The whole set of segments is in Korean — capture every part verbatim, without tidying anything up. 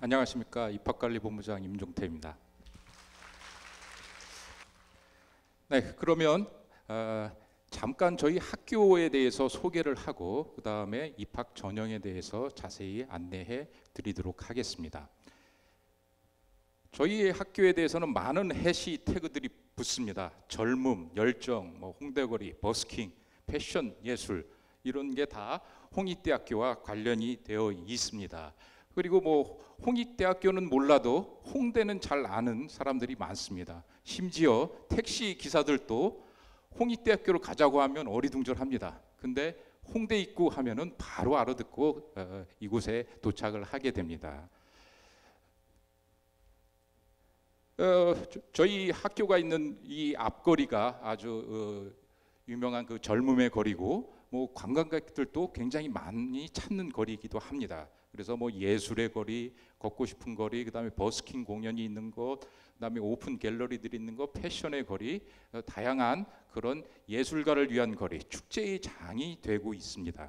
안녕하십니까. 입학관리본부장 임종태입니다. 네, 그러면 어, 잠깐 저희 학교에 대해서 소개를 하고 그 다음에 입학 전형에 대해서 자세히 안내해 드리도록 하겠습니다. 저희 학교에 대해서는 많은 해시태그들이 붙습니다. 젊음, 열정, 뭐 홍대거리, 버스킹, 패션, 예술 이런 게 다 홍익대학교와 관련이 되어 있습니다. 그리고 뭐 홍익대학교는 몰라도 홍대는 잘 아는 사람들이 많습니다. 심지어 택시 기사들도 홍익대학교를 가자고 하면 어리둥절합니다. 근데 홍대 입구 하면은 바로 알아듣고 어, 이곳에 도착을 하게 됩니다. 어, 저, 저희 학교가 있는 이 앞거리가 아주 어, 유명한 그 젊음의 거리고 뭐 관광객들도 굉장히 많이 찾는 거리이기도 합니다. 그래서 뭐 예술의 거리, 걷고 싶은 거리, 그다음에 버스킹 공연이 있는 곳, 그다음에 오픈 갤러리들이 있는 곳, 패션의 거리, 어, 다양한 그런 예술가를 위한 거리, 축제의 장이 되고 있습니다.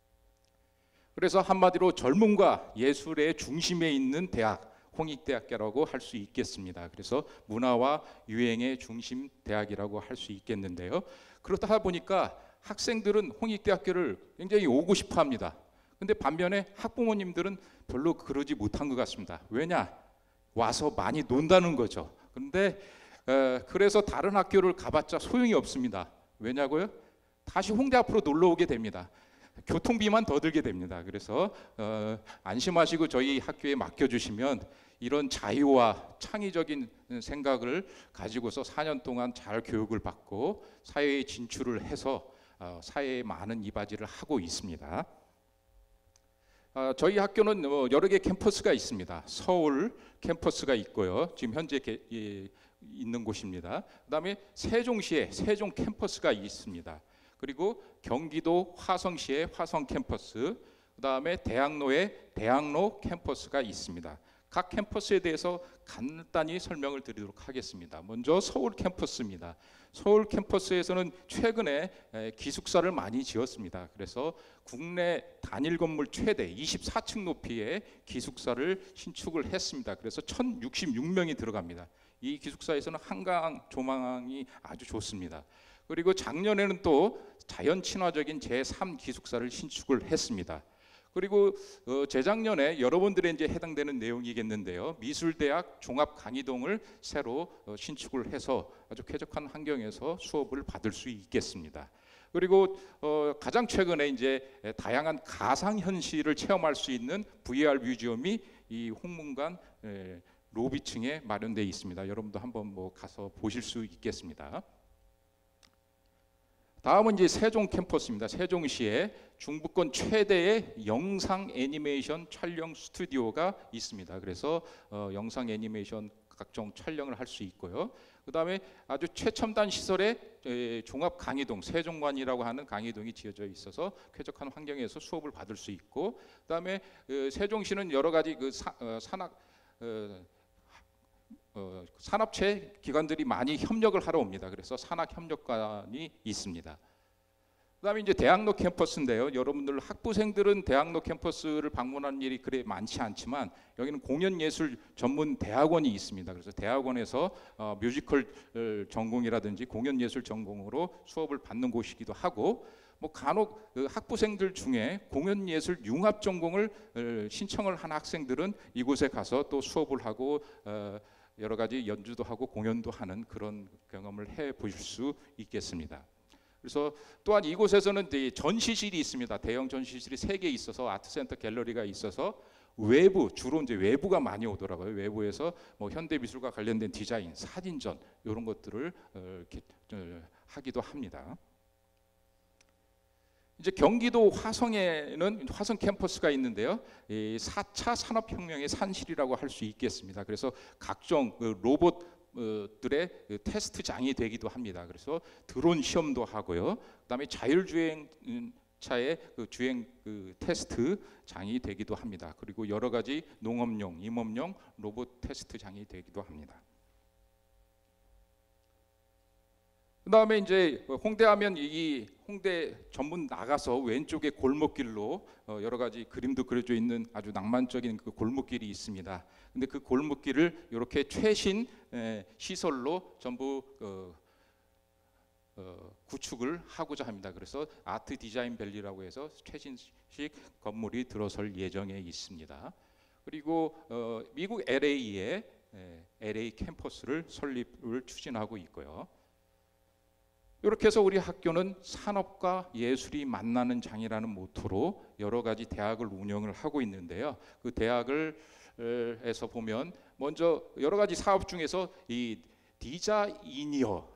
그래서 한마디로 젊음과 예술의 중심에 있는 대학, 홍익대학교라고 할 수 있겠습니다. 그래서 문화와 유행의 중심 대학이라고 할 수 있겠는데요. 그렇다 보니까 학생들은 홍익대학교를 굉장히 오고 싶어 합니다. 근데 반면에 학부모님들은 별로 그러지 못한 것 같습니다. 왜냐? 와서 많이 논다는 거죠. 그런데 에, 그래서 다른 학교를 가봤자 소용이 없습니다. 왜냐고요? 다시 홍대 앞으로 놀러 오게 됩니다. 교통비만 더 들게 됩니다. 그래서 어, 안심하시고 저희 학교에 맡겨주시면 이런 자유와 창의적인 생각을 가지고서 사 년 동안 잘 교육을 받고 사회에 진출을 해서 어, 사회에 많은 이바지를 하고 있습니다. 어, 저희 학교는 어, 여러 개 캠퍼스가 있습니다. 서울 캠퍼스가 있고요. 지금 현재 게, 예, 있는 곳입니다. 그다음에 세종시에 세종 캠퍼스가 있습니다. 그리고 경기도 화성시에 화성 캠퍼스, 그다음에 대학로에 대학로 캠퍼스가 있습니다. 각 캠퍼스에 대해서 간단히 설명을 드리도록 하겠습니다. 먼저 서울 캠퍼스입니다. 서울 캠퍼스에서는 최근에 기숙사를 많이 지었습니다. 그래서 국내 단일 건물 최대 이십사 층 높이의 기숙사를 신축을 했습니다. 그래서 천육십육 명이 들어갑니다. 이 기숙사에서는 한강 조망이 아주 좋습니다. 그리고 작년에는 또 자연 친화적인 제삼 기숙사를 신축을 했습니다. 그리고 어, 재작년에 여러분들에 이제 해당되는 내용이겠는데요. 미술대학 종합강의동을 새로 어, 신축을 해서 아주 쾌적한 환경에서 수업을 받을 수 있겠습니다. 그리고 어, 가장 최근에 이제 다양한 가상현실을 체험할 수 있는 브이알 뮤지엄이 이 홍문관 에, 로비층에 마련되어 있습니다. 여러분도 한번 뭐 가서 보실 수 있겠습니다. 다음은 이제 세종 캠퍼스입니다. 세종시에 중부권 최대의 영상 애니메이션 촬영 스튜디오가 있습니다. 그래서 어, 영상 애니메이션 각종 촬영을 할 수 있고요. 그 다음에 아주 최첨단 시설의 에, 종합 강의동, 세종관이라고 하는 강의동이 지어져 있어서 쾌적한 환경에서 수업을 받을 수 있고, 그 다음에 그 세종시는 여러 가지 그 사, 어, 산학 어, 어, 산업체 기관들이 많이 협력을 하러 옵니다. 그래서 산학협력관이 있습니다. 그다음에 이제 대학로 캠퍼스인데요. 여러분들 학부생들은 대학로 캠퍼스를 방문하는 일이 그래 많지 않지만 여기는 공연예술 전문 대학원이 있습니다. 그래서 대학원에서 어, 뮤지컬 전공이라든지 공연예술 전공으로 수업을 받는 곳이기도 하고, 뭐 간혹 그 학부생들 중에 공연예술 융합 전공을 어, 신청을 한 학생들은 이곳에 가서 또 수업을 하고 어, 여러 가지 연주도 하고 공연도 하는 그런 경험을 해 보실 수 있겠습니다. 그래서 또한 이곳에서는 전시실이 있습니다. 대형 전시실이 세 개 있어서 아트센터 갤러리가 있어서 외부, 주로 이제 외부가 많이 오더라고요. 외부에서 뭐 현대미술과 관련된 디자인, 사진전 이런 것들을 어, 이렇게 어, 하기도 합니다. 이제 경기도 화성에는 화성 캠퍼스가 있는데요. 이 사 차 산업혁명의 산실이라고 할 수 있겠습니다. 그래서 각종 그 로봇들의 그 테스트장이 되기도 합니다. 그래서 드론 시험도 하고요. 그다음에 자율주행차의 그 주행 그 테스트장이 되기도 합니다. 그리고 여러 가지 농업용, 임업용 로봇 테스트장이 되기도 합니다. 그다음에 이제 홍대하면 이 홍대 전문 나가서 왼쪽에 골목길로 여러 가지 그림도 그려져 있는 아주 낭만적인 그 골목길이 있습니다. 근데 그 골목길을 이렇게 최신 시설로 전부 어, 어, 구축을 하고자 합니다. 그래서 아트 디자인 밸리라고 해서 최신식 건물이 들어설 예정에 있습니다. 그리고 어, 미국 엘에이에 엘에이 캠퍼스를 설립을 추진하고 있고요. 이렇게 해서 우리 학교는 산업과 예술이 만나는 장이라는 모토로 여러 가지 대학을 운영을 하고 있는데요. 그 대학을 에서 보면 먼저 여러 가지 사업 중에서 이 디자이니어,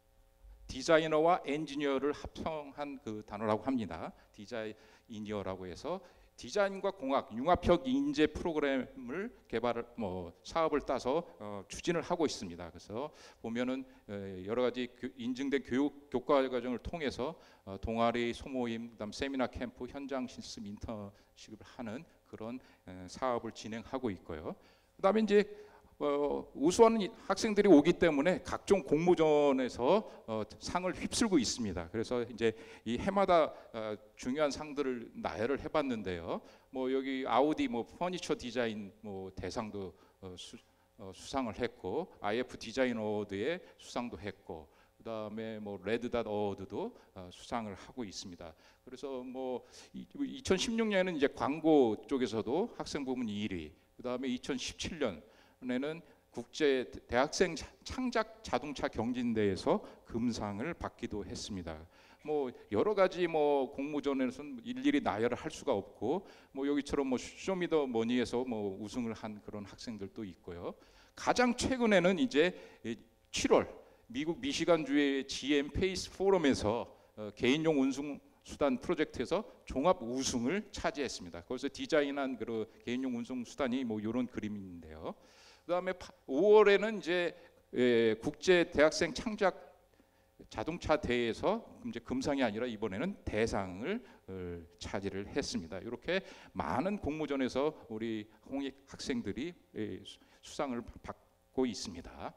디자이너와 엔지니어를 합성한 그 단어라고 합니다. 디자이니어라고 해서 디자인과 공학 융합형 인재 프로그램을 개발을 뭐 사업을 따서 어, 추진을 하고 있습니다. 그래서 보면은 여러 가지 교, 인증된 교육 교과 과정을 통해서 어, 동아리 소모임, 그다음 세미나 캠프, 현장 실습 인턴십을 하는 그런 에, 사업을 진행하고 있고요. 그다음에 이제 어, 우수한 학생들이 오기 때문에 각종 공모전에서 어, 상을 휩쓸고 있습니다. 그래서 이제 이 해마다 어, 중요한 상들을 나열을 해봤는데요. 뭐 여기 아우디 뭐 퍼니처 디자인 뭐 대상도 어, 수, 어, 수상을 했고, 아이에프 디자인 어워드에 수상도 했고, 그다음에 뭐 레드닷 어워드도 어, 수상을 하고 있습니다. 그래서 뭐 이천십육 년에는 이제 광고 쪽에서도 학생 부문 일 위, 그다음에 이천십칠 년 에는 국제 대학생 창작 자동차 경진대회에서 금상을 받기도 했습니다. 뭐 여러 가지 뭐 공모전에서는 일일이 나열을 할 수가 없고, 뭐 여기처럼 뭐 쇼미더머니에서 뭐 우승을 한 그런 학생들도 있고요. 가장 최근에는 이제 칠월 미국 미시간주의 지엠 페이스 포럼에서 어, 개인용 운송 수단 프로젝트에서 종합 우승을 차지했습니다. 거기서 디자인한 그 개인용 운송 수단이 뭐 이런 그림인데요. 그다음에 오월에는 이제 예, 국제 대학생 창작 자동차 대회에서 이제 금상이 아니라 이번에는 대상을 어, 차지를 했습니다. 이렇게 많은 공모전에서 우리 홍익 학생들이 예, 수상을 받고 있습니다.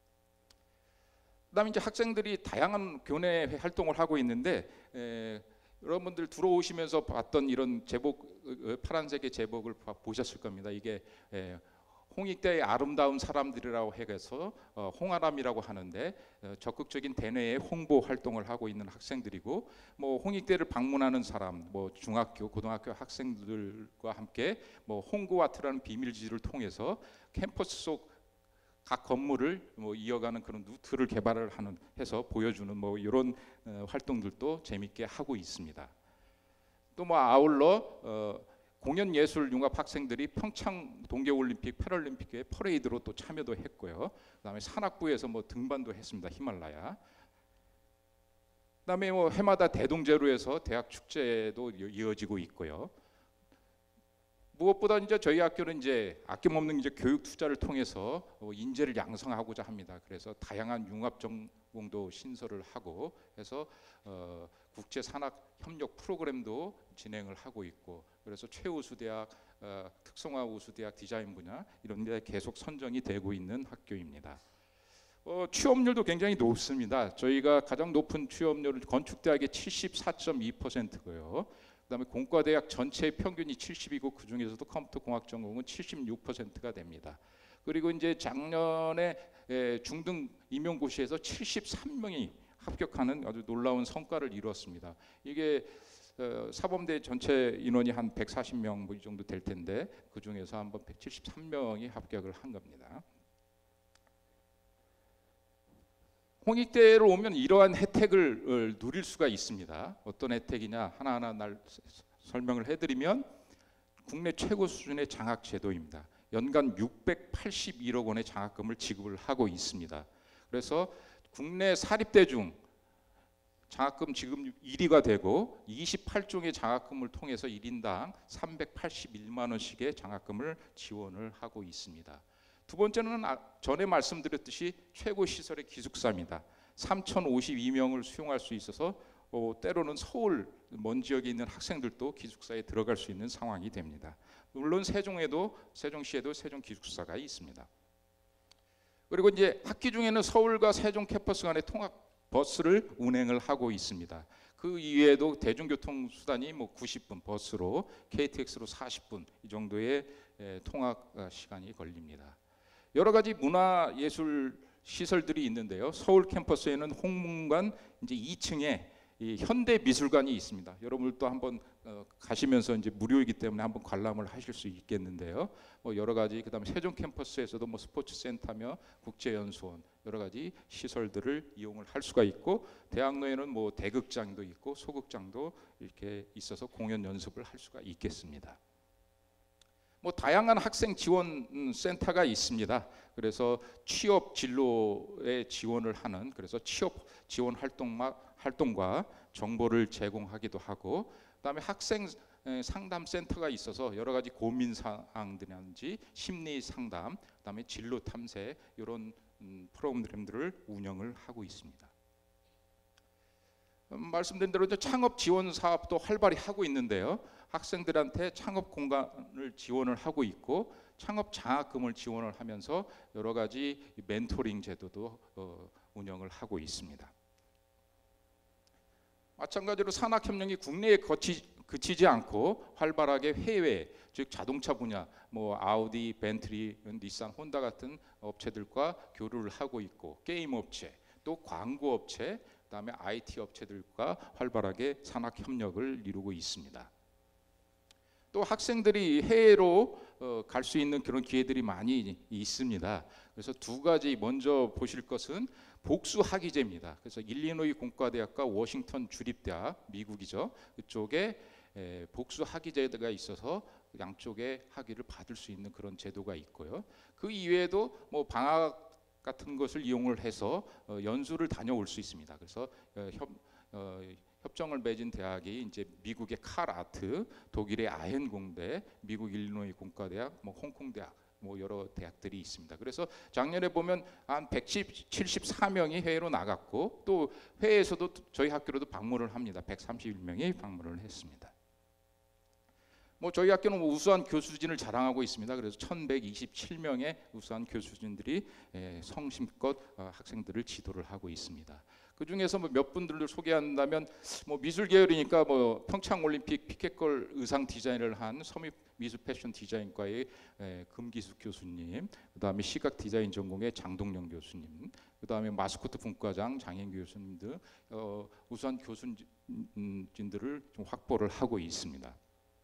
그다음에 이제 학생들이 다양한 교내 활동을 하고 있는데 에, 여러분들 들어오시면서 봤던 이런 제복, 파란색의 제복을 보셨을 겁니다. 이게 에, 홍익대의 아름다운 사람들이라고 해서 어, 홍아람이라고 하는데 어, 적극적인 대내에 홍보 활동을 하고 있는 학생들이고, 뭐 홍익대를 방문하는 사람, 뭐 중학교, 고등학교 학생들과 함께 뭐 홍고아트라는 비밀지를 통해서 캠퍼스 속 각 건물을 뭐 이어가는 그런 루트를 개발을 하는 해서 보여주는 뭐 이런 어, 활동들도 재밌게 하고 있습니다. 또 뭐 아울러 어, 공연 예술 융합 학생들이 평창 동계올림픽, 패럴림픽의 퍼레이드로 또 참여도 했고요. 그다음에 산악부에서 뭐 등반도 했습니다. 히말라야. 그다음에 뭐 해마다 대동제로에서 대학 축제도 이어지고 있고요. 무엇보다 이제 저희 학교는 이제 아낌없는 이제 교육 투자를 통해서 인재를 양성하고자 합니다. 그래서 다양한 융합 전공도 신설을 하고 해서 어, 국제 산학 협력 프로그램도 진행을 하고 있고, 그래서 최우수 대학, 어, 특성화 우수 대학 디자인 분야 이런 데 계속 선정이 되고 있는 학교입니다. 어, 취업률도 굉장히 높습니다. 저희가 가장 높은 취업률은 건축대학의 칠십사 점 이 퍼센트고요. 그다음에 공과대학 전체 평균이 칠십이고 그 중에서도 컴퓨터 공학 전공은 칠십육 퍼센트가 됩니다. 그리고 이제 작년에 에, 중등 임용고시에서 칠십삼 명이 합격하는 아주 놀라운 성과를 이루었습니다. 이게 어, 사범대 전체 인원이 한 백사십 명 뭐 이 정도 될 텐데 그 중에서 한번 백칠십삼 명이 합격을 한 겁니다. 홍익대를 오면 이러한 혜택을 누릴 수가 있습니다. 어떤 혜택이냐 하나하나 날 설명을 해드리면, 국내 최고 수준의 장학 제도입니다. 연간 육백팔십일억 원의 장학금을 지급을 하고 있습니다. 그래서 국내 사립대 중 장학금 지급 일 위가 되고 이십팔 종의 장학금을 통해서 일 인당 삼백팔십일만 원씩의 장학금을 지원을 하고 있습니다. 두 번째는 전에 말씀드렸듯이 최고 시설의 기숙사입니다. 삼천오십이 명을 수용할 수 있어서 어, 때로는 서울 먼 지역에 있는 학생들도 기숙사에 들어갈 수 있는 상황이 됩니다. 물론 세종에도 세종시에도 세종 기숙사가 있습니다. 그리고 이제 학기 중에는 서울과 세종 캠퍼스 간의 통학 버스를 운행을 하고 있습니다. 그 이외에도 대중교통 수단이 뭐 구십 분 버스로, 케이티엑스로 사십 분 이 정도의 통학 시간이 걸립니다. 여러 가지 문화예술 시설들이 있는데요. 서울 캠퍼스에는 홍문관 이제 이 층에 이 현대미술관이 있습니다. 여러분들도 한번 어, 가시면서 이제 무료이기 때문에 한번 관람을 하실 수 있겠는데요. 뭐 여러 가지, 그다음에 세종 캠퍼스에서도 뭐 스포츠센터며 국제연수원 여러 가지 시설들을 이용을 할 수가 있고, 대학로에는 뭐 대극장도 있고 소극장도 이렇게 있어서 공연 연습을 할 수가 있겠습니다. 뭐 다양한 학생 지원 센터가 있습니다. 그래서 취업 진로에 지원을 하는, 그래서 취업 지원 활동과 활동과 정보를 제공하기도 하고, 그다음에 학생 상담 센터가 있어서 여러 가지 고민 사항들이라든지 심리 상담, 그다음에 진로 탐색 이런 프로그램들을 운영을 하고 있습니다. 말씀드린 대로 창업 지원 사업도 활발히 하고 있는데요. 학생들한테 창업 공간을 지원을 하고 있고, 창업 장학금을 지원을 하면서 여러 가지 멘토링 제도도 어, 운영을 하고 있습니다. 마찬가지로 산학협력이 국내에 거치, 그치지 않고 활발하게 해외, 즉 자동차 분야, 뭐 아우디, 벤틀리, 닛산, 혼다 같은 업체들과 교류를 하고 있고, 게임 업체, 또 광고 업체, 그다음에 아이티 업체들과 활발하게 산학협력을 이루고 있습니다. 또 학생들이 해외로 어, 갈 수 있는 그런 기회들이 많이 있습니다. 그래서 두 가지 먼저 보실 것은 복수 학위제입니다. 그래서 일리노이 공과대학과 워싱턴 주립대학, 미국이죠. 그쪽에 에, 복수 학위제가 있어서 양쪽의 학위를 받을 수 있는 그런 제도가 있고요. 그 이외에도 뭐 방학 같은 것을 이용을 해서 어, 연수를 다녀올 수 있습니다. 그래서 어, 협, 어, 협정을 맺은 대학이 이제 미국의 칼 아트, 독일의 아헨 공대, 미국 일리노이 공과대학, 뭐 홍콩 대학, 뭐 여러 대학들이 있습니다. 그래서 작년에 보면 한 백칠십사 명이 해외로 나갔고, 또 해외에서도 저희 학교로도 방문을 합니다. 백삼십일 명이 방문을 했습니다. 뭐 저희 학교는 뭐 우수한 교수진을 자랑하고 있습니다. 그래서 천백이십칠 명의 우수한 교수진들이 성심껏 학생들을 지도를 하고 있습니다. 그 중에서 뭐 몇 분들을 소개한다면, 뭐 미술 계열이니까 뭐 평창 올림픽 피켓걸 의상 디자인을 한 서밋 미술 패션 디자인과의 금기숙 교수님, 그다음에 시각 디자인 전공의 장동영 교수님, 그다음에 마스코트 분과장 장인규 교수님 등 어, 우수한 교수진들을 좀 확보를 하고 있습니다.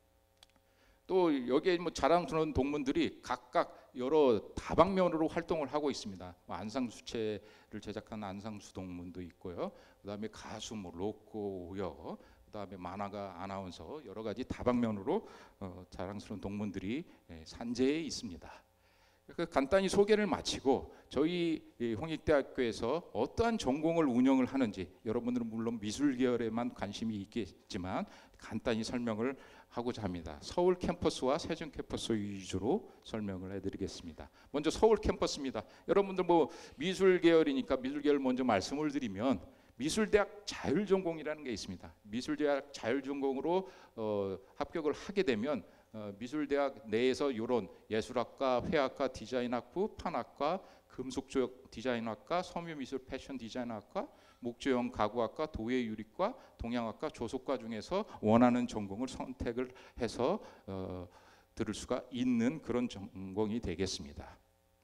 또 여기에 뭐 자랑스러운 동문들이 각각 여러 다방면으로 활동을 하고 있습니다. 뭐 안상수채를 제작한 안상수 동문도 있고요. 그다음에 가수, 뭐 로꼬, 오여, 그다음에 만화가, 아나운서 여러 가지 다방면으로 어, 자랑스러운 동문들이 예, 산재에 있습니다. 간단히 소개를 마치고, 저희 홍익대학교에서 어떠한 전공을 운영을 하는지, 여러분들은 물론 미술 계열에만 관심이 있겠지만 간단히 설명을 하고자 합니다. 서울 캠퍼스와 세종 캠퍼스 위주로 설명을 해드리겠습니다. 먼저 서울 캠퍼스입니다. 여러분들 뭐 미술 계열이니까 미술 계열 먼저 말씀을 드리면, 미술대학 자율전공이라는 게 있습니다. 미술대학 자율전공으로 어, 합격을 하게 되면 어, 미술대학 내에서 이런 예술학과, 회학과, 디자인학부, 판학과, 금속조약 디자인학과, 섬유미술 패션 디자인학과, 목조형 가구학과, 도예유리과, 동양학과, 조속과 중에서 원하는 전공을 선택을 해서 어, 들을 수가 있는 그런 전공이 되겠습니다.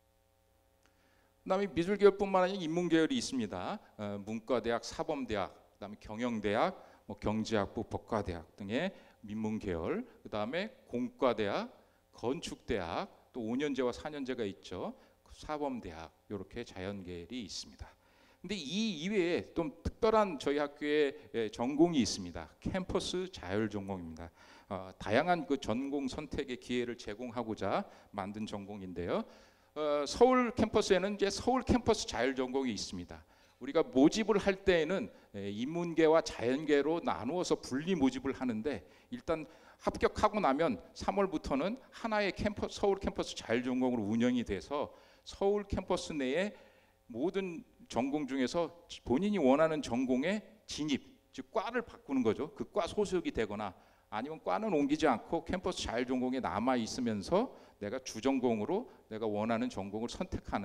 그다음에 미술 계열뿐만 아니라 인문 계열이 있습니다. 어, 문과대학, 사범대학, 그다음에 경영대학, 뭐 경제학부, 법과대학 등의 민문 계열, 그다음에 공과대학, 건축대학, 또 오 년제와 사 년제가 있죠. 사범대학, 이렇게 자연계열이 있습니다. 근데 이 이외에 좀 특별한 저희 학교의 전공이 있습니다. 캠퍼스 자율전공입니다. 어, 다양한 그 전공 선택의 기회를 제공하고자 만든 전공인데요. 어, 서울 캠퍼스에는 이제 서울 캠퍼스 자율전공이 있습니다. 우리가 모집을 할 때에는 인문계와 자연계로 나누어서 분리 모집을 하는데, 일단 합격하고 나면 삼월부터는 하나의 캠퍼스, 서울 캠퍼스 자율전공으로 운영이 돼서 서울 캠퍼스 내에 모든 전공 중에서 본인이 원하는 전공에 진입, 즉 과를 바꾸는 거죠. 그 과 소속이 되거나 아니면 과는 옮기지 않고 캠퍼스 자율전공에 남아 있으면서 내가 주전공으로 내가 원하는 전공을 선택하는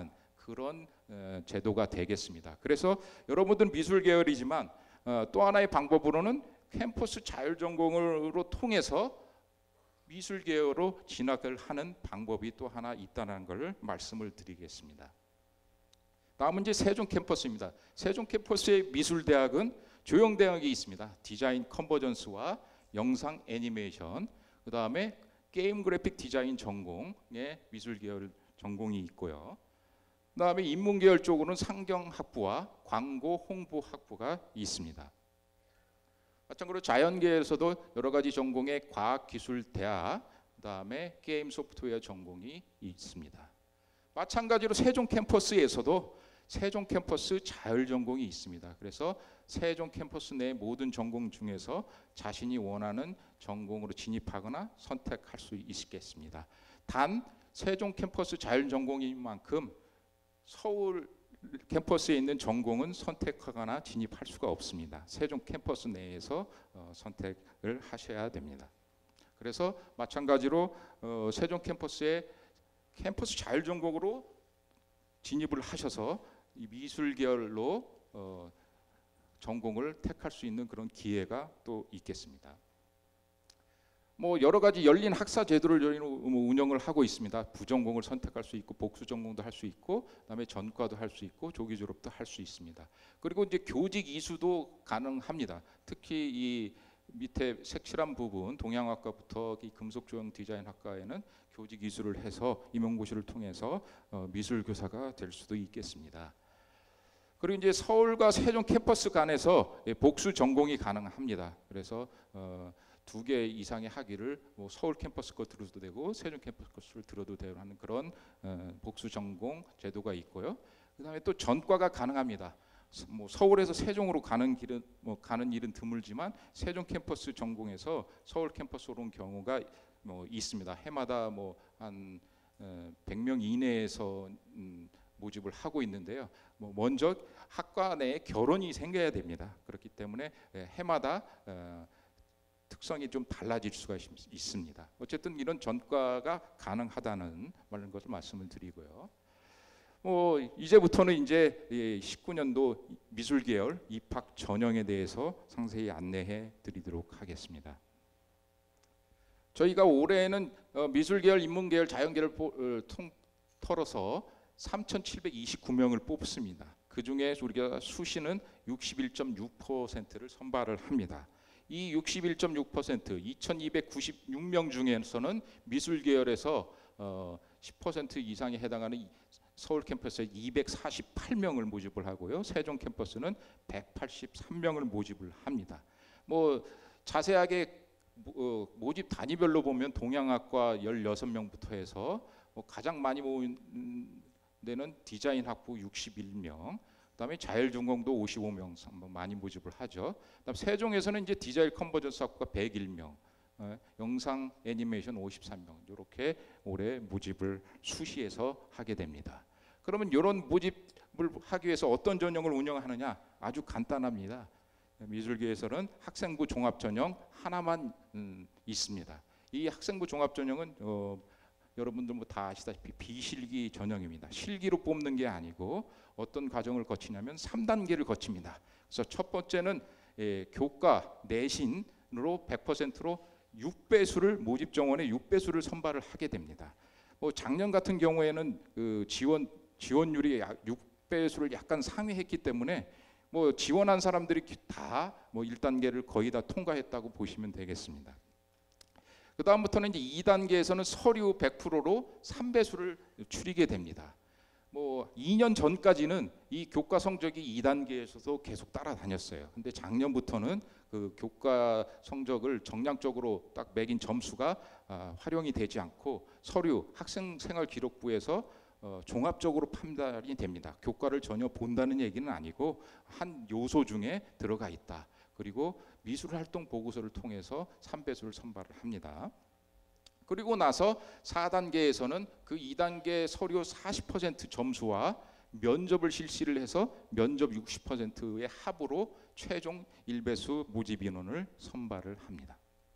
그런 어, 제도가 되겠습니다. 그래서 여러분들은 미술 계열이지만 어, 또 하나의 방법으로는 캠퍼스 자율전공으로 통해서 미술 계열로 진학을 하는 방법이 또 하나 있다는 것을 말씀을 드리겠습니다. 다음은 이제 세종 캠퍼스입니다. 세종 캠퍼스의 미술대학은 조형대학이 있습니다. 디자인 컨버전스와 영상 애니메이션, 그 다음에 게임 그래픽 디자인 전공의 미술 계열 전공이 있고요. 그 다음에 인문 계열 쪽으로는 상경학부와 광고 홍보학부가 있습니다. 마찬가지로 자연계에서도 여러 가지 전공의 과학기술대학, 그 다음에 게임 소프트웨어 전공이 있습니다. 마찬가지로 세종 캠퍼스에서도 세종 캠퍼스 자율 전공이 있습니다. 그래서 세종 캠퍼스 내 모든 전공 중에서 자신이 원하는 전공으로 진입하거나 선택할 수 있겠습니다. 단 세종 캠퍼스 자율 전공인 만큼 서울 캠퍼스에 있는 전공은 선택하거나 진입할 수가 없습니다. 세종 캠퍼스 내에서 어, 선택을 하셔야 됩니다. 그래서 마찬가지로 어, 세종 캠퍼스에 캠퍼스 자율 전공으로 진입을 하셔서 이 미술 계열로 어, 전공을 택할 수 있는 그런 기회가 또 있겠습니다. 뭐 여러 가지 열린 학사 제도를 저희는 운영을 하고 있습니다. 부전공을 선택할 수 있고 복수 전공도 할 수 있고, 그다음에 전과도 할 수 있고 조기 졸업도 할 수 있습니다. 그리고 이제 교직 이수도 가능합니다. 특히 이 밑에 색칠한 부분 동양학과부터 이 금속조형 디자인학과에는 교직 이수를 해서 임용고시를 통해서 어, 미술 교사가 될 수도 있겠습니다. 그리고 이제 서울과 세종 캠퍼스 간에서 복수 전공이 가능합니다. 그래서 어, 두 개 이상의 학위를 뭐 서울 캠퍼스 거 들어도 되고 세종 캠퍼스 것을 들어도 되고 하는 그런 어, 복수 전공 제도가 있고요. 그다음에 또 전과가 가능합니다. 뭐 서울에서 세종으로 가는 길은 뭐 가는 일은 드물지만 세종 캠퍼스 전공에서 서울 캠퍼스로 온 경우가 뭐 있습니다. 해마다 뭐 한 백 명 이내에서 음, 모집을 하고 있는데요. 뭐 먼저 학과 내에 결혼이 생겨야 됩니다. 그렇기 때문에 해마다 어, 특성이 좀 달라질 수가 있, 있습니다. 어쨌든 이런 전과가 가능하다는 것을 말씀을 드리고요. 뭐 이제부터는 이제 십구 년도 미술 계열 입학 전형에 대해서 상세히 안내해 드리도록 하겠습니다. 저희가 올해는 미술 계열, 인문 계열, 자연 계열을 통 털어서 삼천칠백이십구 명을 뽑습니다. 그 중에 우리가 수시는 육십일 점 육 퍼센트를 선발을 합니다. 이 육십일 점 육 퍼센트, 이천이백구십육 명 중에서는 미술 계열에서 어, 십 퍼센트 이상에 해당하는 서울 캠퍼스에 이백사십팔 명을 모집을 하고요. 세종 캠퍼스는 백팔십삼 명을 모집을 합니다. 뭐 자세하게 어, 모집 단위별로 보면 동양학과 열여섯 명부터 해서 뭐 가장 많이 모인 데는 디자인학부 육십일 명, 그다음에 자율전공도 오십오 명 많이 모집을 하죠. 그다음 세종에서는 이제 디자인 컨버전스 학부가 백일 명, 어, 영상 애니메이션 오십삼 명 이렇게 올해 모집을 수시해서 하게 됩니다. 그러면 이런 모집을 하기 위해서 어떤 전형을 운영하느냐? 아주 간단합니다. 미술계에서는 학생부 종합전형 하나만 음, 있습니다. 이 학생부 종합전형은 어, 여러분들 뭐 다 아시다시피 비실기 전형입니다. 실기로 뽑는 게 아니고 어떤 과정을 거치냐면 삼 단계를 거칩니다. 그래서 첫 번째는 예, 교과 내신으로 백 퍼센트로 육 배수를 모집 정원의 육 배수를 선발을 하게 됩니다. 뭐 작년 같은 경우에는 그 지원 지원율이 육 배수를 약간 상회했기 때문에 뭐 지원한 사람들이 다 뭐 일 단계를 거의 다 통과했다고 보시면 되겠습니다. 그 다음부터는 이제 이 단계에서는 서류 백 퍼센트로 삼 배수를 줄이게 됩니다. 뭐 이 년 전까지는 이 교과 성적이 이 단계에서도 계속 따라다녔어요. 근데 작년부터는 그 교과 성적을 정량적으로 딱 매긴 점수가 아, 활용이 되지 않고 서류 학생생활기록부에서 어, 종합적으로 판단이 됩니다. 교과를 전혀 본다는 얘기는 아니고 한 요소 중에 들어가 있다. 그리고 미술활동 보고서를 통해서 삼 배수를 선발을 합니다. 그리고 나서 사 단계에서는 그 이 단계 서류 사십 퍼센트 점수와 면접을 실시를 해서 면접 육십 퍼센트의 합으로 최종 일 배수 모집 인원을 선발을 합니다.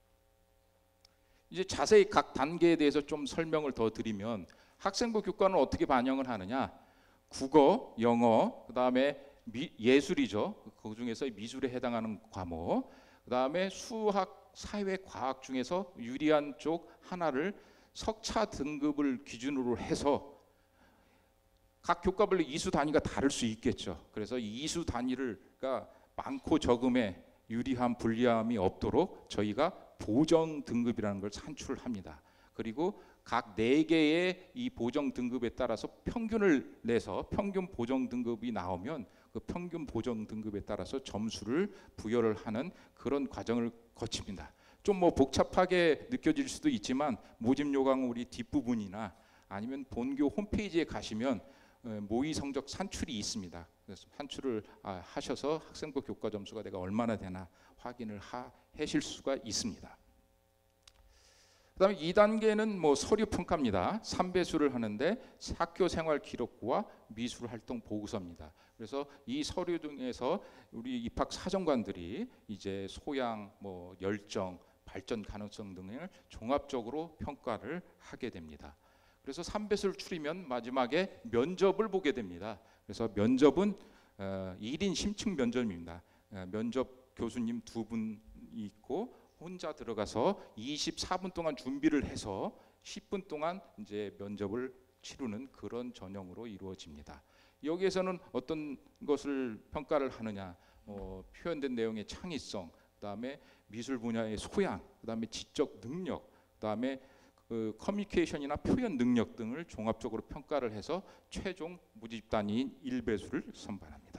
이제 자세히 각 단계에 대해서 좀 설명을 더 드리면 학생부 교과는 어떻게 반영을 하느냐? 국어, 영어, 그다음에 미, 예술이죠. 그 중에서 미술에 해당하는 과목, 그다음에 수학, 사회, 과학 중에서 유리한 쪽 하나를 석차 등급을 기준으로 해서 각 교과별로 이수 단위가 다를 수 있겠죠. 그래서 이수 단위가 많고 적음에 유리함, 불리함이 없도록 저희가 보정 등급이라는 걸 산출합니다. 그리고 각 네 개의 이 보정 등급에 따라서 평균을 내서 평균 보정 등급이 나오면 그 평균 보정 등급에 따라서 점수를 부여를 하는 그런 과정을 거칩니다. 좀 뭐 복잡하게 느껴질 수도 있지만 모집 요강 우리 뒷부분이나 아니면 본교 홈페이지에 가시면 모의 성적 산출이 있습니다. 그래서 산출을 하셔서 학생부 교과 점수가 내가 얼마나 되나 확인을 하실 수가 있습니다. 그다음에 이 단계는 뭐 서류 평가입니다. 삼 배수를 하는데 학교 생활 기록부와 미술 활동 보고서입니다. 그래서 이 서류 중에서 우리 입학 사정관들이 이제 소양, 뭐 열정, 발전 가능성 등을 종합적으로 평가를 하게 됩니다. 그래서 삼 배수를 추리면 마지막에 면접을 보게 됩니다. 그래서 면접은 일 인 심층 면접입니다. 면접 교수님 두 분이 있고 혼자 들어가서 이십사 분 동안 준비를 해서 십 분 동안 이제 면접을 치르는 그런 전형으로 이루어집니다. 여기에서는 어떤 것을 평가를 하느냐, 어, 표현된 내용의 창의성, 그다음에 미술 분야의 소양, 그다음에 지적 능력, 그다음에 그 커뮤니케이션이나 표현 능력 등을 종합적으로 평가를 해서 최종 모집 단위인 일 배수를 선발합니다.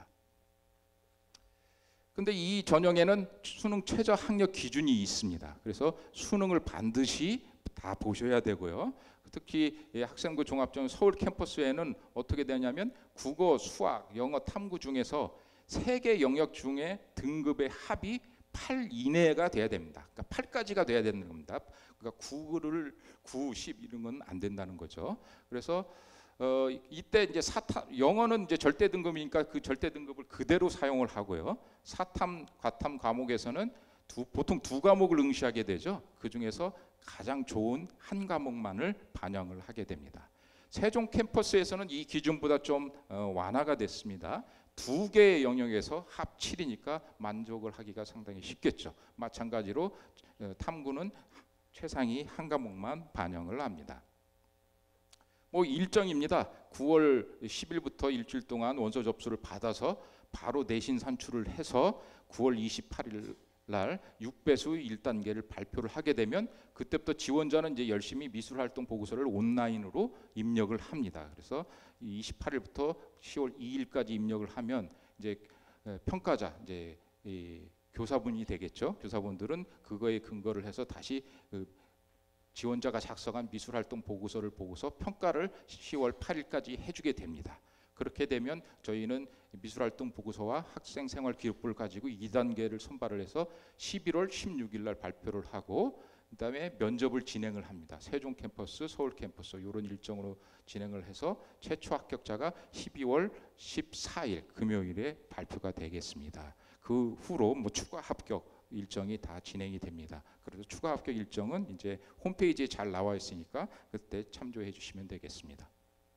근데 이 전형에는 수능 최저 학력 기준이 있습니다. 그래서 수능을 반드시 다 보셔야 되고요. 특히 학생부 종합전형 서울 캠퍼스에는 어떻게 되냐면 국어, 수학, 영어, 탐구 중에서 세 개 영역 중에 등급의 합이 팔 이내가 돼야 됩니다. 그러니까 팔까지가 돼야 되는 겁니다. 그러니까 구를 구, 십 이런 건 안 된다는 거죠. 그래서 어, 이때 이제 사탐 영어는 이제 절대 등급이니까 그 절대 등급을 그대로 사용을 하고요. 사탐, 과탐 과목에서는 두, 보통 두 과목을 응시하게 되죠. 그 중에서 가장 좋은 한 과목만을 반영을 하게 됩니다. 세종 캠퍼스에서는 이 기준보다 좀 어, 완화가 됐습니다. 두 개의 영역에서 합 칠이니까 만족을 하기가 상당히 쉽겠죠. 마찬가지로 어, 탐구는 최상위 한 과목만 반영을 합니다. 뭐 일정입니다. 구월 십일부터 일주일 동안 원서 접수를 받아서 바로 내신 산출을 해서 구월 이십팔일 날 육 배수 일 단계를 발표를 하게 되면 그때부터 지원자는 이제 열심히 미술활동 보고서를 온라인으로 입력을 합니다. 그래서 이십팔일부터 시월 이일까지 입력을 하면 이제 평가자 이제 이 교사분이 되겠죠. 교사분들은 그거에 근거를 해서 다시 그 지원자가 작성한 미술활동 보고서를 보고서 평가를 시월 팔일까지 해주게 됩니다. 그렇게 되면 저희는 미술활동 보고서와 학생생활기록부를 가지고 이 단계를 선발을 해서 십일월 십육일 날 발표를 하고 그다음에 면접을 진행을 합니다. 세종 캠퍼스, 서울 캠퍼스 이런 일정으로 진행을 해서 최초 합격자가 십이월 십사일 금요일에 발표가 되겠습니다. 그 후로 뭐 추가 합격 일정이 다 진행이 됩니다. 그래서 추가 합격 일정은 이제 홈페이지에 잘 나와 있으니까 그때 참조해 주시면 되겠습니다.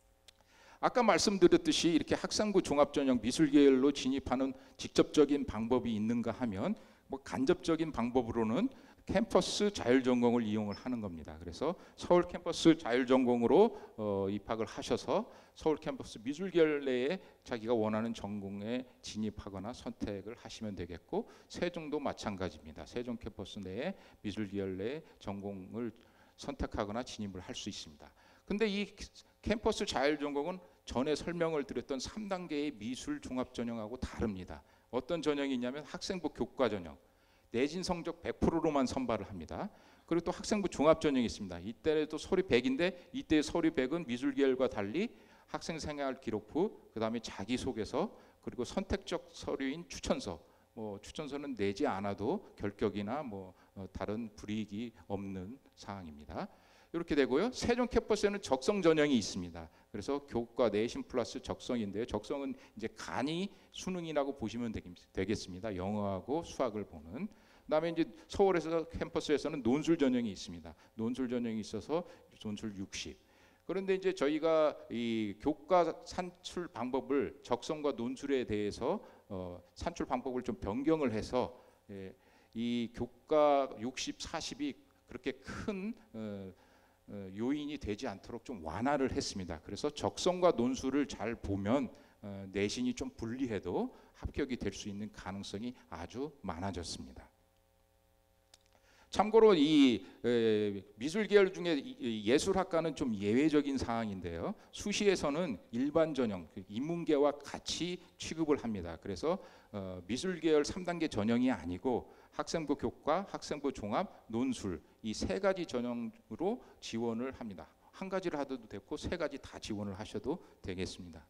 아까 말씀드렸듯이 이렇게 학생부 종합전형 미술계열로 진입하는 직접적인 방법이 있는가 하면 뭐 간접적인 방법으로는 캠퍼스 자율전공을 이용을 하는 겁니다. 그래서 서울 캠퍼스 자율전공으로 어, 입학을 하셔서 서울 캠퍼스 미술계열 내에 자기가 원하는 전공에 진입하거나 선택을 하시면 되겠고 세종도 마찬가지입니다. 세종 캠퍼스 내에 미술계열 내에 전공을 선택하거나 진입을 할 수 있습니다. 근데 이 캠퍼스 자율전공은 전에 설명을 드렸던 삼 단계의 미술 종합전형하고 다릅니다. 어떤 전형이 있냐면 학생부 교과전형, 내신 성적 백 퍼센트로만 선발을 합니다. 그리고 또 학생부 종합전형이 있습니다. 이때도 서류 백인데 이때 서류 백은 미술계열과 달리 학생생활기록부, 그 다음에 자기소개서, 그리고 선택적 서류인 추천서, 뭐 추천서는 내지 않아도 결격이나 뭐 다른 불이익이 없는 사항입니다. 이렇게 되고요. 세종 캠퍼스에는 적성 전형이 있습니다. 그래서 교과 내신 플러스 적성인데요. 적성은 이제 간이 수능이라고 보시면 되겠습니다. 영어하고 수학을 보는. 그다음에 이제 서울에서 캠퍼스에서는 논술 전형이 있습니다. 논술 전형이 있어서 논술 육십. 그런데 이제 저희가 이 교과 산출 방법을 적성과 논술에 대해서 어, 산출 방법을 좀 변경을 해서 예, 이 교과 육십, 사십이 그렇게 큰 어, 어, 요인이 되지 않도록 좀 완화를 했습니다. 그래서 적성과 논술을 잘 보면 어, 내신이 좀 불리해도 합격이 될 수 있는 가능성이 아주 많아졌습니다. 참고로 이 에, 미술 계열 중에 이, 예술학과는 좀 예외적인 사항인데요. 수시에서는 일반 전형, 그 인문계와 같이 취급을 합니다. 그래서 어, 미술 계열 삼 단계 전형이 아니고 학생부 교과, 학생부 종합, 논술 이 세 가지 전형으로 지원을 합니다. 한 가지를 하셔도 되고 세 가지 다 지원을 하셔도 되겠습니다.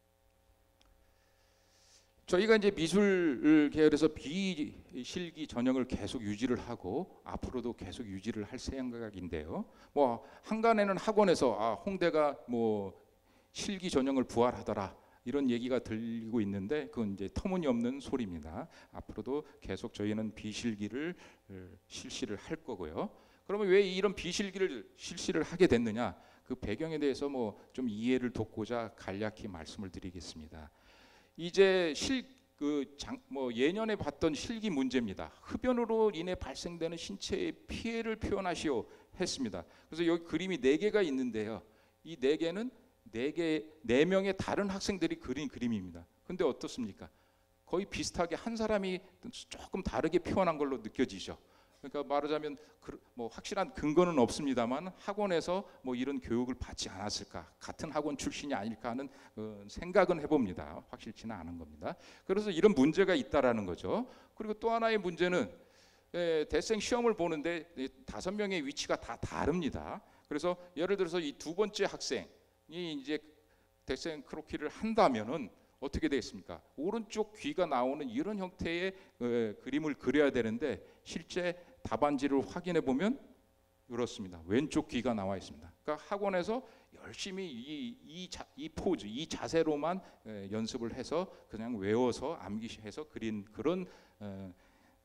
저희가 이제 미술 계열에서 비실기 전형을 계속 유지를 하고 앞으로도 계속 유지를 할 생각인데요. 뭐 한간에는 학원에서 아, 홍대가 뭐 실기 전형을 부활하더라 이런 얘기가 들리고 있는데 그건 이제 터무니없는 소리입니다. 앞으로도 계속 저희는 비실기를 실시를 할 거고요. 그러면 왜 이런 비실기를 실시를 하게 됐느냐? 그 배경에 대해서 뭐 좀 이해를 돕고자 간략히 말씀을 드리겠습니다. 이제 실 그 뭐 예년에 봤던 실기 문제입니다. 흡연으로 인해 발생되는 신체의 피해를 표현하시오 했습니다. 그래서 여기 그림이 네 개가 있는데요. 이 네 개는 네 개 네 명의 다른 학생들이 그린 그림입니다. 근데 어떻습니까? 거의 비슷하게 한 사람이 조금 다르게 표현한 걸로 느껴지죠. 그러니까 말하자면 뭐 확실한 근거는 없습니다만 학원에서 뭐 이런 교육을 받지 않았을까, 같은 학원 출신이 아닐까 하는 생각은 해봅니다. 확실치는 않은 겁니다. 그래서 이런 문제가 있다라는 거죠. 그리고 또 하나의 문제는 대생 시험을 보는데 다섯 명의 위치가 다 다릅니다. 그래서 예를 들어서 이 두 번째 학생이 이제 대생 크로키를 한다면은 어떻게 되겠습니까? 오른쪽 귀가 나오는 이런 형태의 어, 그림을 그려야 되는데 실제 답안지를 확인해 보면 이렇습니다. 왼쪽 귀가 나와 있습니다. 그러니까 학원에서 열심히 이, 이, 자, 이 포즈, 이 자세로만 에, 연습을 해서 그냥 외워서 암기해서 그린 그런 에,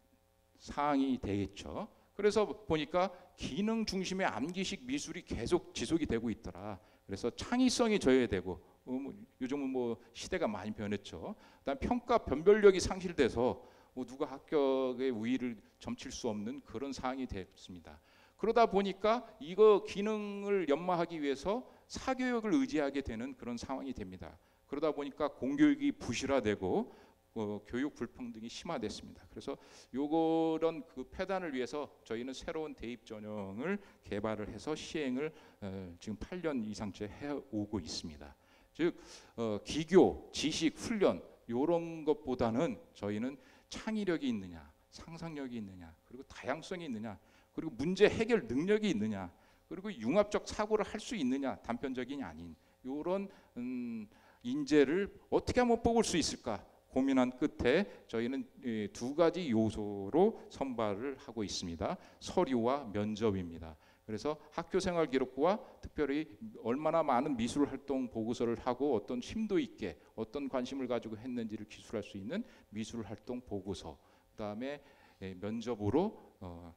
사항이 되겠죠. 그래서 보니까 기능 중심의 암기식 미술이 계속 지속이 되고 있더라. 그래서 창의성이 저해되고 어, 요즘은 뭐 시대가 많이 변했죠. 그다음 평가 변별력이 상실돼서 뭐 누가 합격의 우위를 점칠 수 없는 그런 상황이 됐습니다. 그러다 보니까 이거 기능을 연마하기 위해서 사교육을 의지하게 되는 그런 상황이 됩니다. 그러다 보니까 공교육이 부실화되고 어, 교육 불평등이 심화됐습니다. 그래서 요런 그 폐단을 위해서 저희는 새로운 대입 전형을 개발을 해서 시행을 어, 지금 팔 년 이상째 해오고 있습니다. 즉 어, 기교, 지식, 훈련 이런 것보다는 저희는 창의력이 있느냐, 상상력이 있느냐, 그리고 다양성이 있느냐, 그리고 문제 해결 능력이 있느냐, 그리고 융합적 사고를 할 수 있느냐, 단편적인 아닌 이런 음, 인재를 어떻게 하면 뽑을 수 있을까 고민한 끝에 저희는 두 가지 요소로 선발을 하고 있습니다. 서류와 면접입니다. 그래서 학교생활 기록부와 특별히 얼마나 많은 미술 활동 보고서를 하고 어떤 심도 있게 어떤 관심을 가지고 했는지를 기술할 수 있는 미술 활동 보고서, 그다음에 면접으로 어,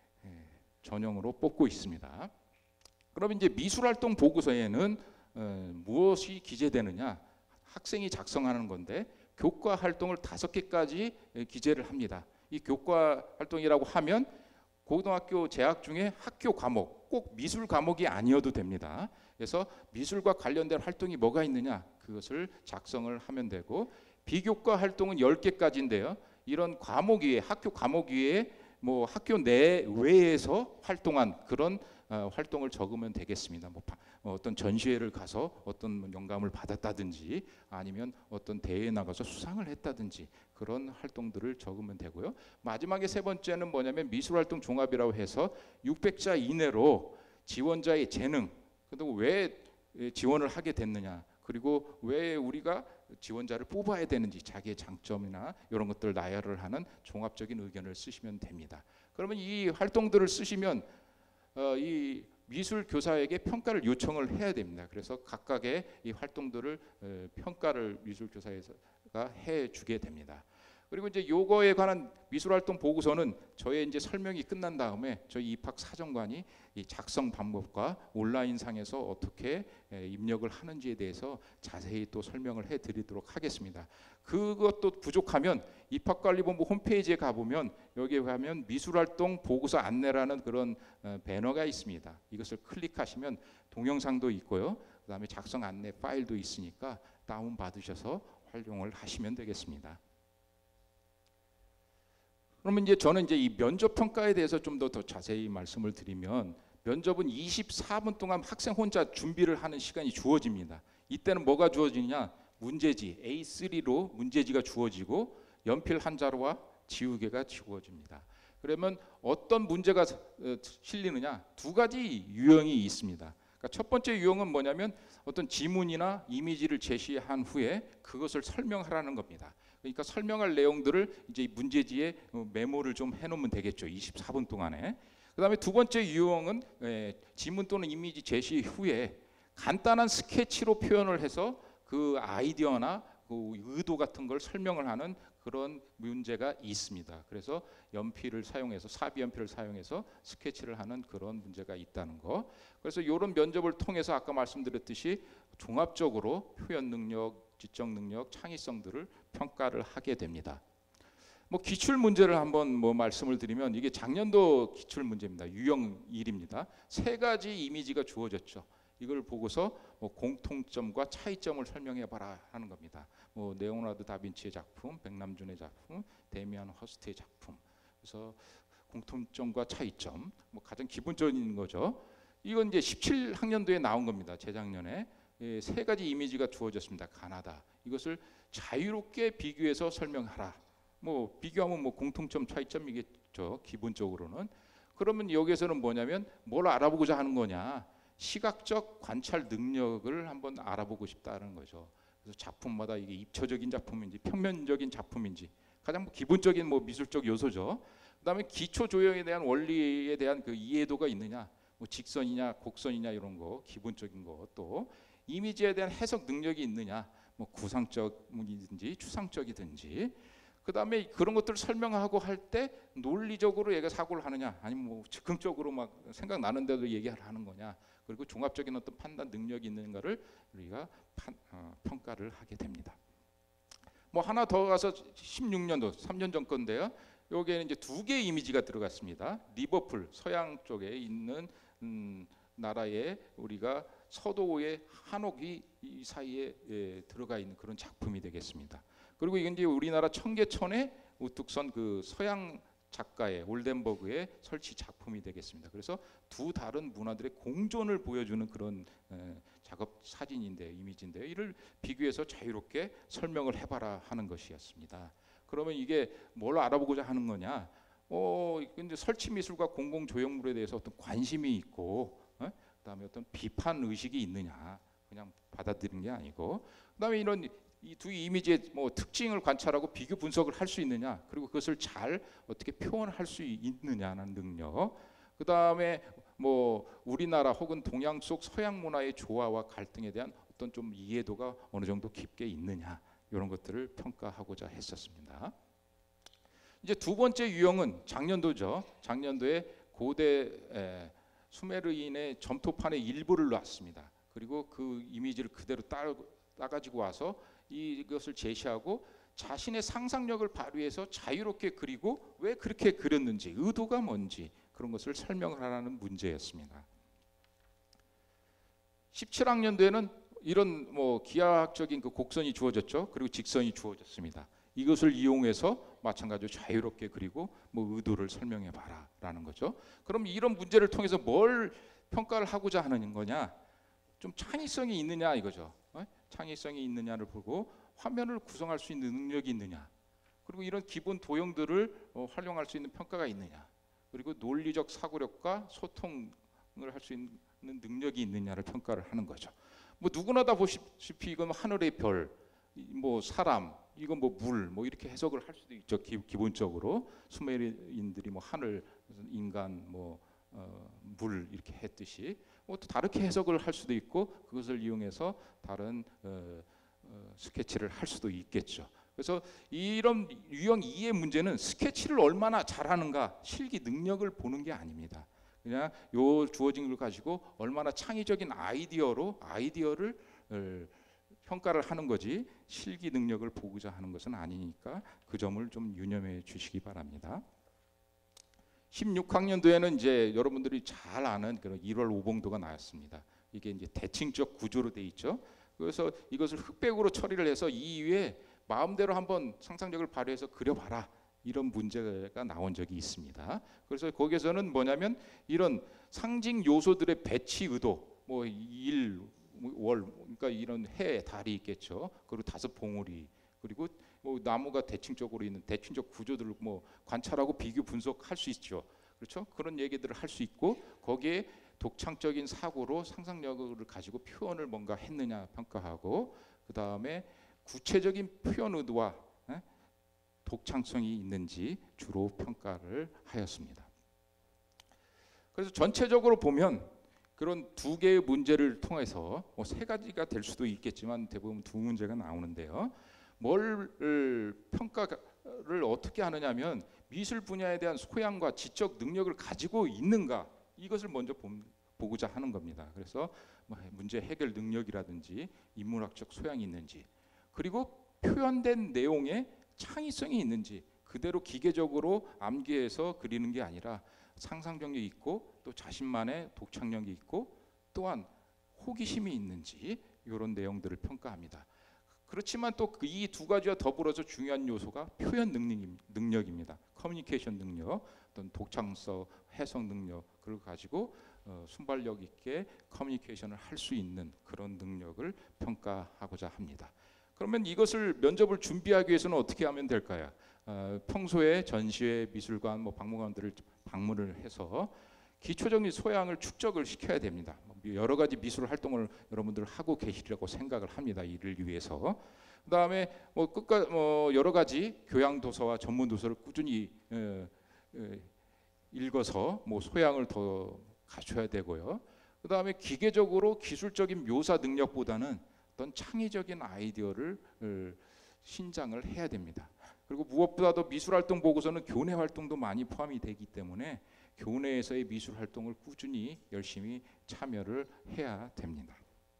전형으로 뽑고 있습니다. 그럼 이제 미술 활동 보고서에는 어, 무엇이 기재되느냐? 학생이 작성하는 건데 교과 활동을 다섯 개까지 기재를 합니다. 이 교과 활동이라고 하면 고등학교 재학 중에 학교 과목, 꼭 미술 과목이 아니어도 됩니다. 그래서 미술과 관련된 활동이 뭐가 있느냐 그것을 작성을 하면 되고, 비교과 활동은 열 개까지인데요. 이런 과목 위에, 학교 과목 위에 뭐 학교 내외에서 활동한 그런 어, 활동을 적으면 되겠습니다. 뭐 어떤 전시회를 가서 어떤 영감을 받았다든지 아니면 어떤 대회에 나가서 수상을 했다든지 그런 활동들을 적으면 되고요. 마지막에 세 번째는 뭐냐면 미술활동 종합이라고 해서 육백 자 이내로 지원자의 재능, 그리고 왜 지원을 하게 됐느냐, 그리고 왜 우리가 지원자를 뽑아야 되는지 자기의 장점이나 이런 것들을 나열을 하는 종합적인 의견을 쓰시면 됩니다. 그러면 이 활동들을 쓰시면 어, 이 미술 교사에게 평가를 요청을 해야 됩니다. 그래서 각각의 이 활동들을 에, 평가를 미술 교사가 해 주게 됩니다. 그리고 이제 요거에 관한 미술활동 보고서는 저의 이제 설명이 끝난 다음에 저희 입학 사정관이 이 작성 방법과 온라인상에서 어떻게 입력을 하는지에 대해서 자세히 또 설명을 해드리도록 하겠습니다. 그것도 부족하면 입학관리본부 홈페이지에 가보면 여기에 가면 미술활동 보고서 안내라는 그런 배너가 있습니다. 이것을 클릭하시면 동영상도 있고요. 그 다음에 작성 안내 파일도 있으니까 다운 받으셔서 활용을 하시면 되겠습니다. 그러면 이제 저는 이제 이 면접 평가에 대해서 좀 더 더 자세히 말씀을 드리면, 면접은 이십사 분 동안 학생 혼자 준비를 하는 시간이 주어집니다. 이때는 뭐가 주어지냐? 문제지 에이 쓰리로 문제지가 주어지고 연필 한 자루와 지우개가 주어집니다. 그러면 어떤 문제가 실리느냐? 두 가지 유형이 있습니다. 그러니까 첫 번째 유형은 뭐냐면 어떤 지문이나 이미지를 제시한 후에 그것을 설명하라는 겁니다. 그러니까 설명할 내용들을 이제 문제지에 메모를 좀 해놓으면 되겠죠. 이십사 분 동안에. 그다음에 두 번째 유형은 지문 또는 이미지 제시 후에 간단한 스케치로 표현을 해서 그 아이디어나 그 의도 같은 걸 설명을 하는 그런 문제가 있습니다. 그래서 연필을 사용해서 사비 연필을 사용해서 스케치를 하는 그런 문제가 있다는 거. 그래서 이런 면접을 통해서 아까 말씀드렸듯이 종합적으로 표현 능력, 지적 능력, 창의성들을 평가를 하게 됩니다. 뭐 기출 문제를 한번 뭐 말씀을 드리면 이게 작년도 기출 문제입니다. 유형 일입니다. 세 가지 이미지가 주어졌죠. 이걸 보고서 뭐 공통점과 차이점을 설명해 봐라 하는 겁니다. 뭐 레오나르도 다빈치의 작품, 백남준의 작품, 데미안 허스트의 작품. 그래서 공통점과 차이점, 뭐 가장 기본적인 거죠. 이건 이제 십칠 학년도에 나온 겁니다. 재작년에. 예, 세 가지 이미지가 주어졌습니다. 가나다. 이것을 자유롭게 비교해서 설명하라. 뭐 비교하면 뭐 공통점, 차이점이겠죠. 기본적으로는. 그러면 여기에서는 뭐냐면 뭘 알아보고자 하는 거냐? 시각적 관찰 능력을 한번 알아보고 싶다는 거죠. 그래서 작품마다 이게 입체적인 작품인지 평면적인 작품인지 가장 기본적인 뭐 미술적 요소죠. 그다음에 기초 조형에 대한 원리에 대한 그 이해도가 있느냐, 뭐 직선이냐, 곡선이냐 이런 거 기본적인 거, 또 이미지에 대한 해석 능력이 있느냐, 뭐 구상적이든지 추상적이든지. 그다음에 그런 것들을 설명하고 할 때 논리적으로 얘가 사고를 하느냐, 아니면 뭐 즉흥적으로 막 생각나는 대로 얘기를 하는 거냐. 그리고 종합적인 어떤 판단 능력이 있는가를 우리가 판, 어, 평가를 하게 됩니다. 뭐 하나 더 가서 십육 년도 삼 년 전 건데요. 여기에는 이제 두 개의 이미지가 들어갔습니다. 리버풀 서양 쪽에 있는 음, 나라에 우리가 서도의 한옥이 이 사이에 예, 들어가 있는 그런 작품이 되겠습니다. 그리고 이건 이제 우리나라 청계천에 우뚝 선 그 서양 작가의 올덴버그의 설치 작품이 되겠습니다. 그래서 두 다른 문화들의 공존을 보여주는 그런 에, 작업 사진인데 이미지인데요. 이를 비교해서 자유롭게 설명을 해봐라 하는 것이었습니다. 그러면 이게 뭘 알아보고자 하는 거냐? 어, 근데 설치 미술과 공공 조형물에 대해서 어떤 관심이 있고, 어? 그다음에 어떤 비판 의식이 있느냐? 그냥 받아들이는 게 아니고, 그다음에 이런 이 두 이미지의 뭐 특징을 관찰하고 비교 분석을 할 수 있느냐, 그리고 그것을 잘 어떻게 표현할 수 있느냐는 능력, 그 다음에 뭐 우리나라 혹은 동양 속 서양 문화의 조화와 갈등에 대한 어떤 좀 이해도가 어느 정도 깊게 있느냐, 이런 것들을 평가하고자 했었습니다. 이제 두 번째 유형은 작년도죠. 작년도에 고대 에, 수메르인의 점토판의 일부를 놨습니다. 그리고 그 이미지를 그대로 따, 따가지고 와서 이것을 제시하고 자신의 상상력을 발휘해서 자유롭게 그리고 왜 그렇게 그렸는지, 의도가 뭔지 그런 것을 설명을 하라는 문제였습니다. 십칠 학년도에는 이런 뭐 기하학적인 그 곡선이 주어졌죠. 그리고 직선이 주어졌습니다. 이것을 이용해서 마찬가지로 자유롭게 그리고 뭐 의도를 설명해 봐라라는 거죠. 그럼 이런 문제를 통해서 뭘 평가를 하고자 하는 거냐? 좀 창의성이 있느냐 이거죠. 어? 창의성이 있느냐를 보고 화면을 구성할 수 있는 능력이 있느냐, 그리고 이런 기본 도형들을 어, 활용할 수 있는 평가가 있느냐, 그리고 논리적 사고력과 소통을 할 수 있는 능력이 있느냐를 평가를 하는 거죠. 뭐 누구나 다 보시다시피 이건 하늘의 별, 뭐 사람, 이건 뭐 물, 뭐 이렇게 해석을 할 수도 있죠. 기, 기본적으로 수메르인들이 뭐 하늘, 인간, 뭐 어, 물 이렇게 했듯이 뭐 또 다르게 해석을 할 수도 있고 그것을 이용해서 다른 어, 어, 스케치를 할 수도 있겠죠. 그래서 이런 유형 이의 문제는 스케치를 얼마나 잘하는가, 실기 능력을 보는 게 아닙니다. 그냥 요 주어진 걸 가지고 얼마나 창의적인 아이디어로 아이디어를 평가를 하는 거지 실기 능력을 보고자 하는 것은 아니니까 그 점을 좀 유념해 주시기 바랍니다. 십육 학년도에는 이제 여러분들이 잘 아는 그런 일월 오봉도가 나왔습니다. 이게 이제 대칭적 구조로 돼 있죠. 그래서 이것을 흑백으로 처리를 해서 이 위에 마음대로 한번 상상력을 발휘해서 그려봐라, 이런 문제가 나온 적이 있습니다. 그래서 거기에서는 뭐냐면 이런 상징 요소들의 배치 의도, 뭐 일, 월, 그러니까 이런 해, 달이 있겠죠. 그리고 다섯 봉우리, 그리고 뭐 나무가 대칭적으로 있는 대칭적 구조들을 뭐 관찰하고 비교 분석할 수 있죠. 그렇죠? 그런 얘기들을 할 수 있고 거기에 독창적인 사고로 상상력을 가지고 표현을 뭔가 했느냐 평가하고, 그 다음에 구체적인 표현 의도와 에? 독창성이 있는지 주로 평가를 하였습니다. 그래서 전체적으로 보면 그런 두 개의 문제를 통해서 뭐 세 가지가 될 수도 있겠지만 대부분 두 문제가 나오는데요. 뭘 평가를 어떻게 하느냐면 미술 분야에 대한 소양과 지적 능력을 가지고 있는가, 이것을 먼저 보고자 하는 겁니다. 그래서 뭐 문제 해결 능력이라든지 인문학적 소양이 있는지, 그리고 표현된 내용에 창의성이 있는지, 그대로 기계적으로 암기해서 그리는 게 아니라 상상력이 있고 또 자신만의 독창력이 있고 또한 호기심이 있는지, 이런 내용들을 평가합니다. 그렇지만 또 이 두 가지와 더불어서 중요한 요소가 표현 능력입니다. 커뮤니케이션 능력, 어떤 독창성, 해석 능력을 가지고 어, 순발력 있게 커뮤니케이션을 할 수 있는 그런 능력을 평가하고자 합니다. 그러면 이것을 면접을 준비하기 위해서는 어떻게 하면 될까요? 어, 평소에 전시회, 미술관, 뭐 박물관들을 방문을 해서 기초적인 소양을 축적을 시켜야 됩니다. 여러 가지 미술 활동을 여러분들 하고 계시리라고 생각을 합니다. 이를 위해서. 그다음에 뭐 끝까 뭐 여러 가지 교양 도서와 전문 도서를 꾸준히 에, 에, 읽어서 뭐 소양을 더 갖춰야 되고요. 그다음에 기계적으로 기술적인 묘사 능력보다는 어떤 창의적인 아이디어를 에, 신장을 해야 됩니다. 그리고 무엇보다도 미술 활동 보고서는 교내 활동도 많이 포함이 되기 때문에 교내에서의 미술 활동을 꾸준히 열심히 참여를 해야 됩니다.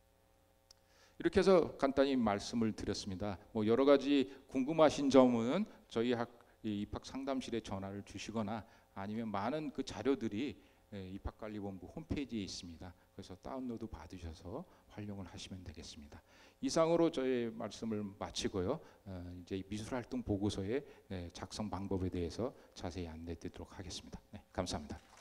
이렇게 해서 간단히 말씀을 드렸습니다. 뭐 여러 가지 궁금하신 점은 저희 학 입학 상담실에 전화를 주시거나 아니면 많은 그 자료들이 입학관리본부 홈페이지에 있습니다. 그래서 다운로드 받으셔서 활용을 하시면 되겠습니다. 이상으로 저의 말씀을 마치고요. 어, 이제 미술활동 보고서의 작성 방법에 대해서 자세히 안내드리도록 하겠습니다. 네, 감사합니다.